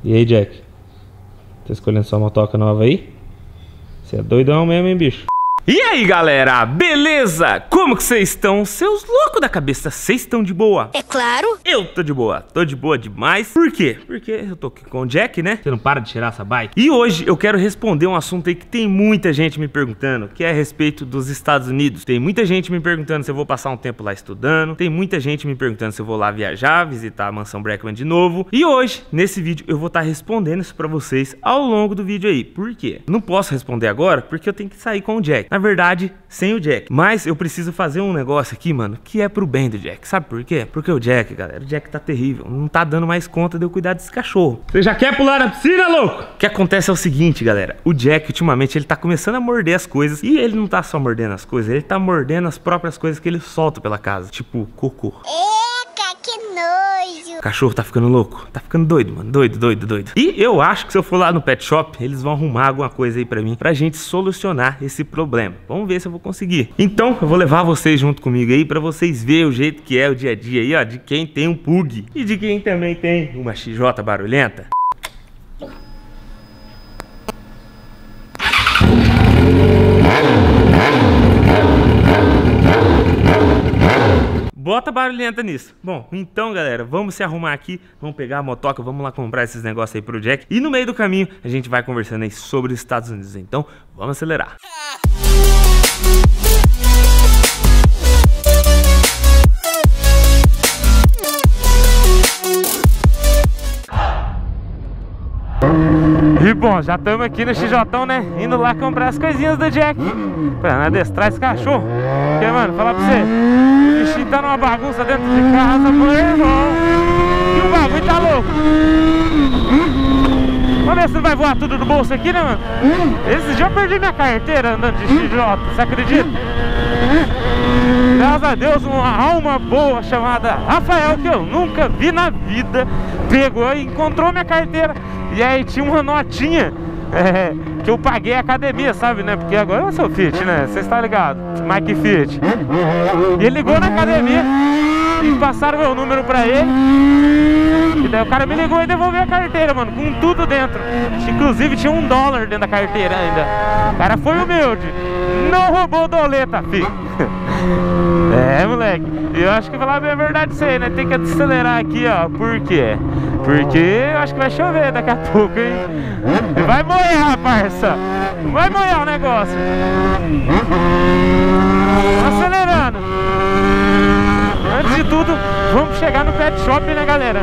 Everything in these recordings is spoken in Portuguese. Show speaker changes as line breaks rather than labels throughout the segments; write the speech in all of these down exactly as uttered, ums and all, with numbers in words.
E aí, Jack? Tá escolhendo sua motoca nova aí? Você é doidão mesmo, hein, bicho?
E aí, galera, beleza? Como que vocês estão? Seus loucos da cabeça, vocês estão de boa?
É claro.
Eu tô de boa, tô de boa demais. Por quê? Porque eu tô aqui com o Jack, né? Você não para de tirar essa bike. E hoje eu quero responder um assunto aí que tem muita gente me perguntando, que é a respeito dos Estados Unidos. Tem muita gente me perguntando se eu vou passar um tempo lá estudando. Tem muita gente me perguntando se eu vou lá viajar, visitar a mansão Brackman de novo. E hoje, nesse vídeo, eu vou estar respondendo isso pra vocês ao longo do vídeo aí. Por quê? Não posso responder agora porque eu tenho que sair com o Jack. Na verdade, sem o Jack. Mas eu preciso fazer um negócio aqui, mano, que é pro bem do Jack. Sabe por quê? Porque o Jack, galera, o Jack tá terrível. Não tá dando mais conta de eu cuidar desse cachorro. Você já quer pular na piscina, louco? O que acontece é o seguinte, galera. O Jack, ultimamente, ele tá começando a morder as coisas. E ele não tá só mordendo as coisas, ele tá mordendo as próprias coisas que ele solta pela casa. Tipo, cocô.
Eca, que nojo.
O cachorro tá ficando louco, tá ficando doido, mano, doido, doido, doido. E eu acho que se eu for lá no pet shop, eles vão arrumar alguma coisa aí pra mim, pra gente solucionar esse problema. Vamos ver se eu vou conseguir. Então, eu vou levar vocês junto comigo aí, pra vocês verem o jeito que é o dia a dia aí, ó, de quem tem um pug e de quem também tem uma X J barulhenta. Bota barulhenta nisso. Bom, então, galera, vamos se arrumar aqui, vamos pegar a motoca, vamos lá comprar esses negócios aí pro Jack. E no meio do caminho, a gente vai conversando aí sobre os Estados Unidos. Então, vamos acelerar. E bom, já estamos aqui no X J, né? Indo lá comprar as coisinhas do Jack pra adestrar esse cachorro. Porque, mano, falar pra você, o bichinho tá numa bagunça dentro de casa, meu irmão. E o bagulho tá louco. Vamos ver se não vai voar tudo do bolso aqui, né, mano? Esse dia eu perdi minha carteira andando de X J, você acredita? Graças a Deus, uma alma boa chamada Rafael, que eu nunca vi na vida, pegou e encontrou minha carteira. E aí tinha uma notinha é, que eu paguei a academia, sabe, né? Porque agora eu sou fit, né? Você está ligado? Mike Fit. E ele ligou na academia e passaram meu número pra ele. E daí o cara me ligou e devolveu a carteira, mano, com tudo dentro. Inclusive tinha um dólar dentro da carteira ainda. O cara foi humilde. Não roubou doleta, filho. É, moleque. Eu acho que falar bem a verdade isso aí, né? Tem que acelerar aqui, ó. Por quê? Porque eu acho que vai chover daqui a pouco, hein? Vai molhar, parça. Vai molhar o negócio. Acelerando. Antes de tudo, vamos chegar no pet shop, né, galera?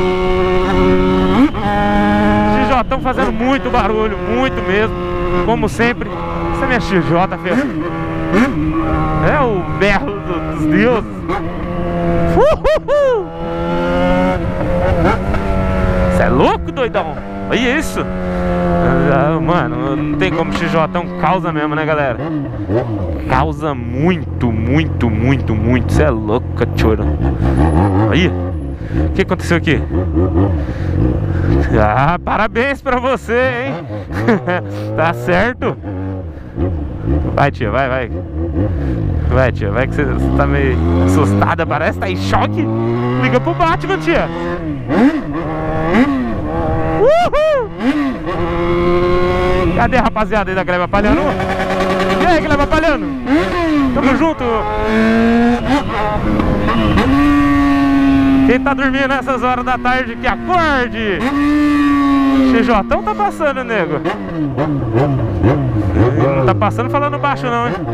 X J estão fazendo muito barulho, muito mesmo. Como sempre. Essa é minha X J, filho. É o berro do, dos deuses. Uhul! Você é louco, doidão? Olha isso! Ah, mano, não tem como X J, é um causa mesmo, né, galera? Causa muito, muito, muito, muito. Você é louco, cachorro. Aí, o que aconteceu aqui? Ah, parabéns pra você, hein? Tá certo? Vai, tia, vai, vai. Vai, tia, vai que você, você tá meio assustada, parece, tá em choque. Liga pro Batman, tia. Uhul! Cadê a rapaziada aí da Gleba Palhano? E aí, Gleba Palhano? Tamo junto. Quem tá dormindo nessas horas da tarde, que acorde. X J tá passando, nego. Não tá passando falando baixo não, hein?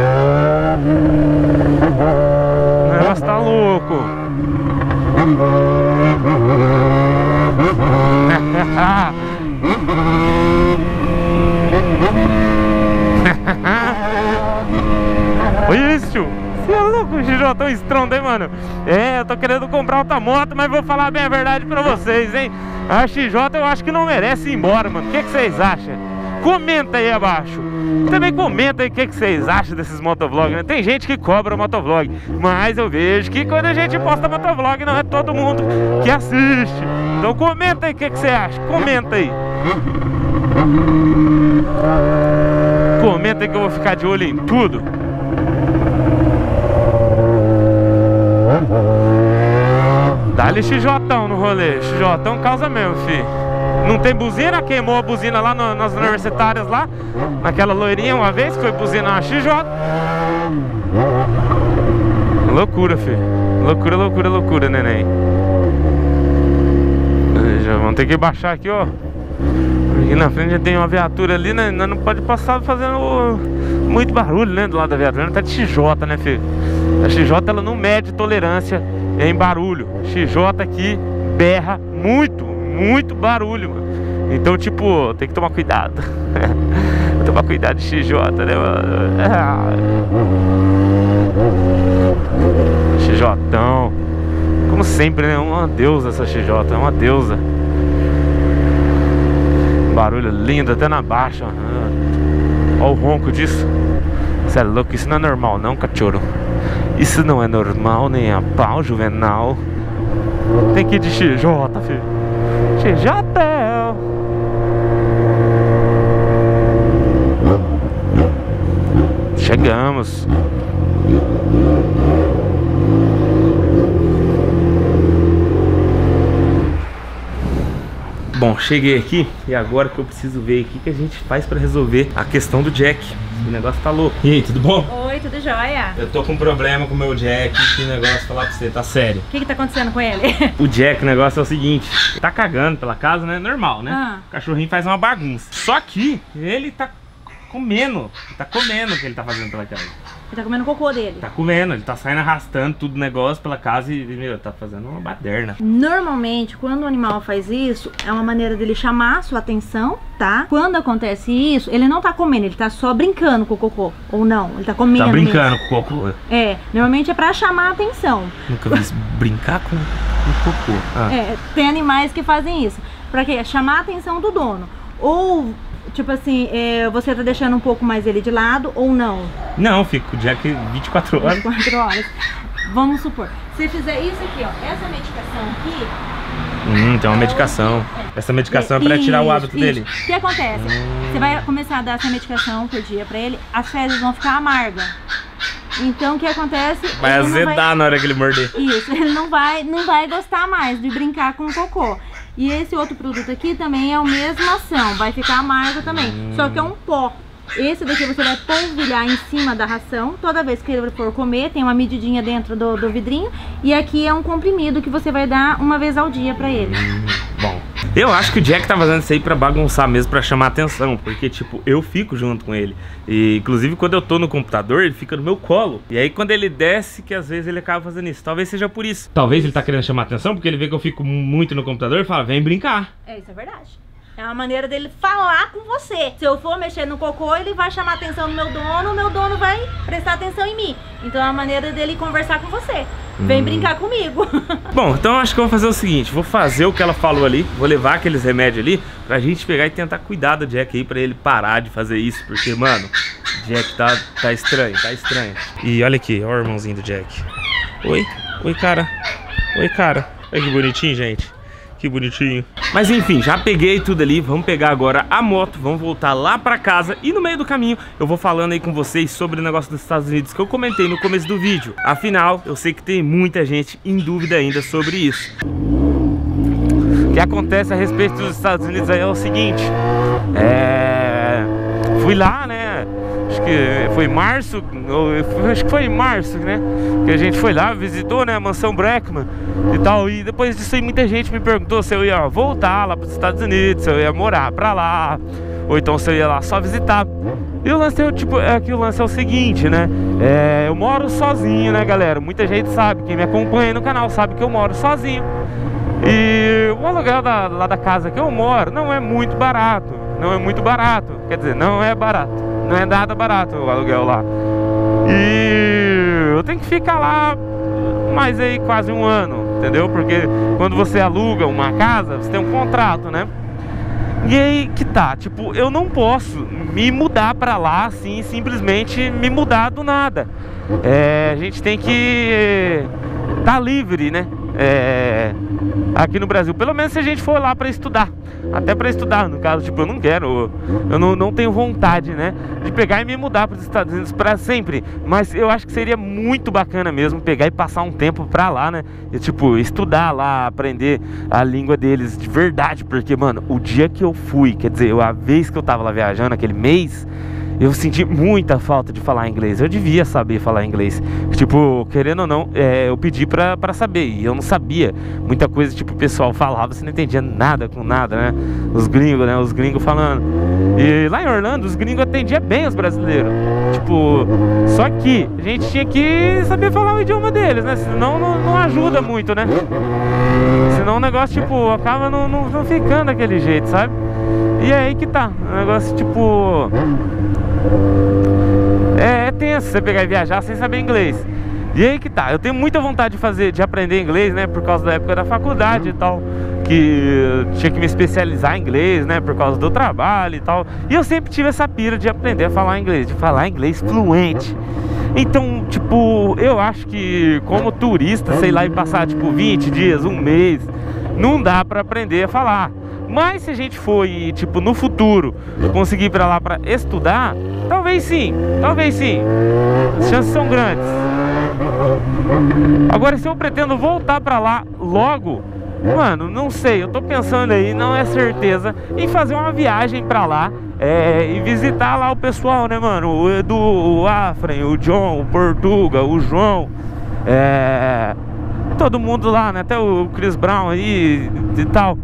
O negócio tá louco. Olha isso! Você é louco, X J, tão estrondo, hein, mano? É, eu tô querendo comprar outra moto, mas vou falar bem a verdade pra vocês, hein? A X J eu acho que não merece ir embora, mano. O que, que vocês acham? Comenta aí abaixo. Também comenta aí o que, que vocês acham desses motovlogs, né? Tem gente que cobra motovlog, mas eu vejo que quando a gente posta motovlog não é todo mundo que assiste. Então comenta aí o que, que você acha. Comenta aí. Comenta aí que eu vou ficar de olho em tudo. Dá-lhe X J no rolê. X J causa mesmo, fi. Não tem buzina, queimou a buzina lá no, nas universitárias lá. Naquela loirinha uma vez, que foi buzina na X J. Loucura, filho. Loucura, loucura, loucura, neném. Já vamos ter que baixar aqui, ó. Aqui na frente já tem uma viatura ali, né? Nós não pode passar fazendo muito barulho, né? Do lado da viatura. Tá de X J, né, filho? A X J, ela não mede tolerância em barulho. X J aqui berra muito, muito barulho, mano. Então, tipo, tem que tomar cuidado. Tomar cuidado de X J, né, mano? X J, como sempre, né? Uma deusa essa X J, é uma deusa. Barulho lindo até na baixa. Olha o ronco disso. Você é louco, isso não é normal não, cachorro. Isso não é normal, nem a pau, juvenal. Tem que ir de X J, filho. X J. Chegamos. Bom, cheguei aqui e agora que eu preciso ver o que a gente faz pra resolver a questão do Jack. O negócio tá louco. E aí, tudo bom?
Oi, tudo jóia?
Eu tô com um problema com o meu Jack, que negócio falar pra você, tá sério.
O que que tá acontecendo com ele?
O Jack, o negócio é o seguinte, tá cagando pela casa, né? Normal, né?
Ah.
O cachorrinho faz uma bagunça. Só que ele tá comendo, tá comendo o que ele tá fazendo pela casa.
Ele tá comendo o cocô dele.
Tá comendo, ele tá saindo arrastando tudo o negócio pela casa e, meu, tá fazendo uma baderna.
Normalmente, quando o animal faz isso, é uma maneira dele chamar a sua atenção, tá? Quando acontece isso, ele não tá comendo, ele tá só brincando com o cocô. Ou não, ele tá comendo
Tá brincando
mesmo.
com o cocô.
É, normalmente é pra chamar a atenção.
Nunca vi brincar com o cocô. Ah.
É, tem animais que fazem isso. Pra quê? Chamar a atenção do dono. Ou, tipo assim, é, você tá deixando um pouco mais ele de lado ou não?
Não, fico com o Jack vinte e quatro horas.
vinte e quatro horas. Vamos supor, se fizer isso aqui, ó, essa medicação aqui...
Hum, tem uma medicação. Essa medicação é pra tirar o hábito
isso.
dele.
O que acontece? Hum. Você vai começar a dar essa medicação por dia pra ele, as fezes vão ficar amargas. Então o que acontece?
Vai azedar vai... na hora que ele morder.
Isso, ele não vai, não vai gostar mais de brincar com o cocô. E esse outro produto aqui também é a mesma ação, vai ficar amargo também, hum. só que é um pó. Esse daqui você vai polvilhar em cima da ração, toda vez que ele for comer, tem uma medidinha dentro do, do vidrinho. E aqui é um comprimido que você vai dar uma vez ao dia pra ele.
Hum, bom, eu acho que o Jack tá fazendo isso aí pra bagunçar mesmo, pra chamar atenção. Porque, tipo, eu fico junto com ele. E, inclusive, quando eu tô no computador, ele fica no meu colo. E aí, quando ele desce, que às vezes ele acaba fazendo isso. Talvez seja por isso. Talvez ele tá querendo chamar atenção, porque ele vê que eu fico muito no computador e fala, vem brincar.
É, isso é verdade. É uma maneira dele falar com você. Se eu for mexer no cocô, ele vai chamar a atenção do meu dono, o meu dono vai prestar atenção em mim. Então é uma maneira dele conversar com você. Vem hum. brincar comigo. Bom,
então eu acho que eu vou fazer o seguinte, vou fazer o que ela falou ali, vou levar aqueles remédios ali, pra gente pegar e tentar cuidar do Jack aí, pra ele parar de fazer isso. Porque, mano, Jack tá, tá estranho, tá estranho. E olha aqui, olha o irmãozinho do Jack. Oi, oi cara, oi cara. Olha que bonitinho, gente. Que bonitinho. Mas enfim, já peguei tudo ali. Vamos pegar agora a moto, vamos voltar lá pra casa. E no meio do caminho eu vou falando aí com vocês sobre o negócio dos Estados Unidos que eu comentei no começo do vídeo. Afinal, eu sei que tem muita gente em dúvida ainda sobre isso. O que acontece a respeito dos Estados Unidos aí é o seguinte. É... Fui lá, né? Acho que foi em março, acho que foi em março, né? Que a gente foi lá, visitou, né, a mansão Breckman e tal. E depois disso aí muita gente me perguntou se eu ia voltar lá para os Estados Unidos, se eu ia morar pra lá, ou então se eu ia lá só visitar. E o lance é, tipo, é que o lance é o seguinte, né? É, eu moro sozinho, né, galera? Muita gente sabe, quem me acompanha no canal sabe que eu moro sozinho. E o aluguel da, lá da casa que eu moro não é muito barato, não é muito barato, quer dizer, não é barato. Não é nada barato o aluguel lá. E eu tenho que ficar lá mais aí quase um ano, entendeu? Porque quando você aluga uma casa, você tem um contrato, né? E aí que tá, tipo, eu não posso me mudar pra lá assim, simplesmente me mudar do nada. É, a gente tem que tá livre, né? É, aqui no Brasil, pelo menos se a gente for lá pra estudar. Até pra estudar, no caso, tipo, eu não quero, eu não, não tenho vontade, né, de pegar e me mudar pros Estados Unidos pra sempre. Mas eu acho que seria muito bacana mesmo pegar e passar um tempo pra lá, né, e tipo, estudar lá, aprender a língua deles de verdade. Porque, mano, o dia que eu fui, quer dizer, a vez que eu tava lá viajando, aquele mês, eu senti muita falta de falar inglês. Eu devia saber falar inglês. Tipo, querendo ou não, é, eu pedi pra, pra saber. E eu não sabia. Muita coisa, tipo, o pessoal falava, você não entendia nada com nada, né? Os gringos, né? Os gringos falando. E lá em Orlando, os gringos atendiam bem os brasileiros. Tipo, só que a gente tinha que saber falar o idioma deles, né? Senão não, não ajuda muito, né? Senão o negócio, tipo, acaba não, não, não ficando daquele jeito, sabe? E é aí que tá. O negócio, tipo... É, é tenso você pegar e viajar sem saber inglês. E aí que tá, eu tenho muita vontade de fazer, de aprender inglês, né, por causa da época da faculdade e tal, que eu tinha que me especializar em inglês, né, por causa do trabalho e tal. E eu sempre tive essa pira de aprender a falar inglês, de falar inglês fluente. Então, tipo, eu acho que como turista, sei lá, e passar tipo vinte dias, um mês, não dá pra aprender a falar. Mas se a gente for e, tipo, no futuro conseguir ir pra lá pra estudar, talvez sim, talvez sim. As chances são grandes. Agora, se eu pretendo voltar pra lá logo, mano, não sei, eu tô pensando aí, não é certeza, em fazer uma viagem pra lá, é, e visitar lá o pessoal, né, mano? O Edu, o Afren, o John, o Portuga, o João, é, todo mundo lá, né? Até o Chris Brown aí e tal.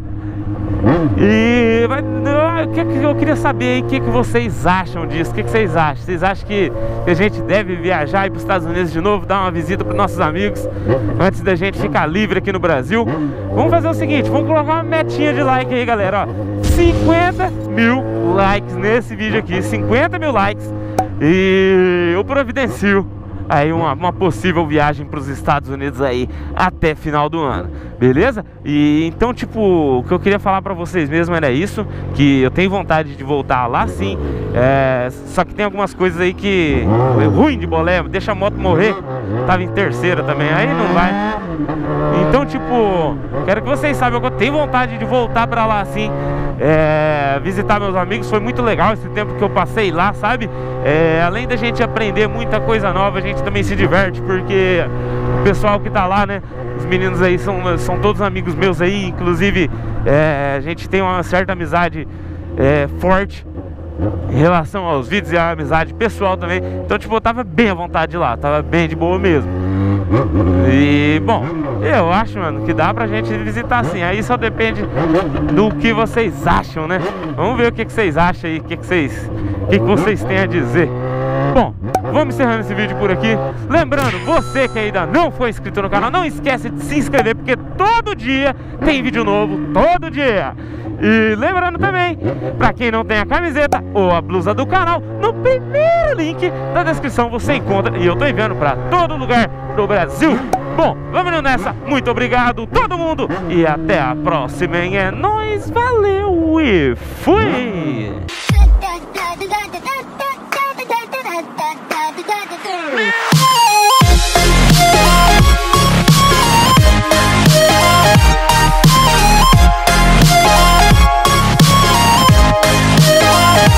E o que, que eu queria saber aí, o que, que vocês acham disso? O que, que vocês acham? Vocês acham que, que a gente deve viajar e ir para os Estados Unidos de novo, dar uma visita para nossos amigos antes da gente ficar livre aqui no Brasil? Vamos fazer o seguinte, vamos colocar uma metinha de like aí, galera, ó, cinquenta mil likes nesse vídeo aqui, cinquenta mil likes, e eu providencio aí uma, uma possível viagem para os Estados Unidos aí até final do ano, beleza? E então, tipo, o que eu queria falar para vocês mesmo era isso, que eu tenho vontade de voltar lá sim, é, só que tem algumas coisas aí que é ruim de bolé, deixa a moto morrer, tava em terceira também, aí não vai. Então, tipo, quero que vocês saibam que eu tenho vontade de voltar para lá sim, é, visitar meus amigos. Foi muito legal esse tempo que eu passei lá, sabe? É, além da gente aprender muita coisa nova, a gente também se diverte, porque o pessoal que tá lá, né, os meninos aí são, são todos amigos meus aí, inclusive é, a gente tem uma certa amizade é, forte em relação aos vídeos e a amizade pessoal também. Então, tipo, eu tava bem à vontade de lá, tava bem de boa mesmo. E, bom, eu acho, mano, que dá pra gente visitar sim. Aí só depende do que vocês acham, né? Vamos ver o que, que vocês acham aí, o que, que vocês, o que, que vocês têm a dizer. Bom, vamos encerrando esse vídeo por aqui. Lembrando, você que ainda não foi inscrito no canal, não esquece de se inscrever, porque todo dia tem vídeo novo, todo dia. E lembrando também, pra quem não tem a camiseta ou a blusa do canal, no primeiro link da descrição você encontra, e eu tô enviando pra todo lugar do Brasil. Bom, vamos nessa, muito obrigado todo mundo, e até a próxima, hein? É nóis, valeu e fui!